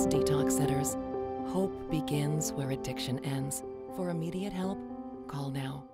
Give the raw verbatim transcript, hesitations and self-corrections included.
Gallus Detox Centers. Hope begins where addiction ends. For immediate help, call now.